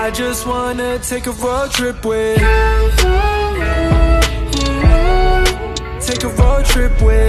I just wanna take a road trip with Take a road trip with